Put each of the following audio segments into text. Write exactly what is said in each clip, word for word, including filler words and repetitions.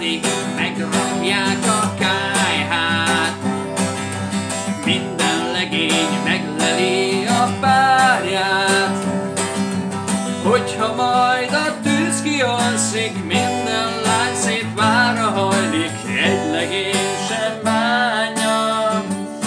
pedig megrakják a kályhát. Minden legény megleli a párját, hogyha majd a tűz kialszik, minden lány szétvára hajlik, egy legény sem bánja.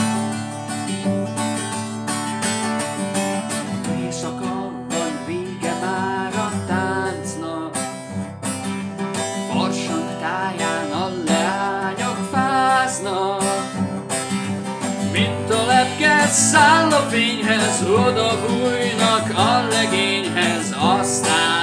Éjszaka van vége már a táncnak, Farsang táján a leányok fáznak. Mint a lepke száll a fényhez, oda bújnak a legényhez, aztán